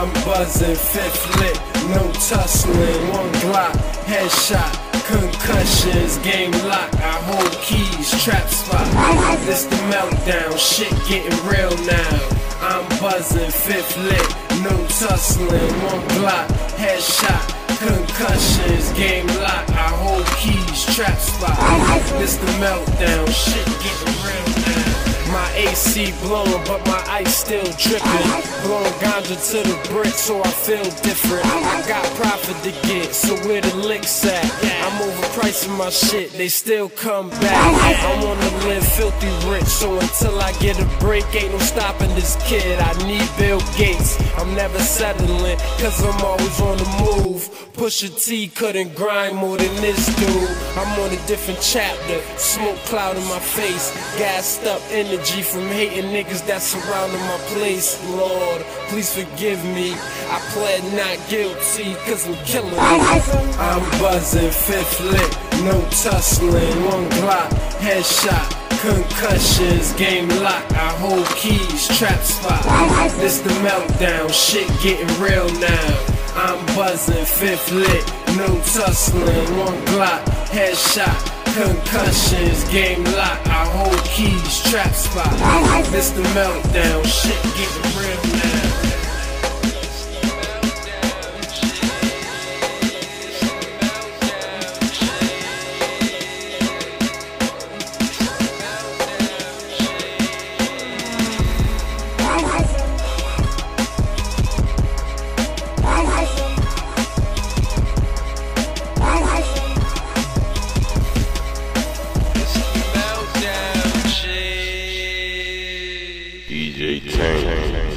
I'm buzzing, fifth lit, no tussling. One Glock, headshot, concussions, game lock. I hold keys, trap spot. This the meltdown, shit getting real now. I'm buzzing, fifth lit, no tussling. One Glock, headshot, concussions, game lock. I hold keys, trap spot. This the meltdown, shit getting real now. My AC blowing, but my ice still dripping. Blowing ganja to the brick, so I feel different. I got profit to get, so where the licks at? I'm overpricing my shit, they still come back. I wanna live filthy rich, so until I get a break, ain't no stopping this kid. I need Bill Gates, I'm never settling, cause I'm always on the move. Pusha T couldn't grind more than this dude. I'm on a different chapter, smoke cloud in my face, gassed up energy from hating niggas that's surrounding my place. Lord, please forgive me, I pled not guilty, cause I'm killing it. I'm buzzing, fifth lit, no tussling. One Glock, headshot, concussions, game lock. I hold keys, trap spot. This the meltdown, shit getting real now. I'm buzzing, fifth lit, no tussling. One Glock, headshot, concussions, game lock. I hold keys, trap spot. This the meltdown, shit getting real now. DJ Tank.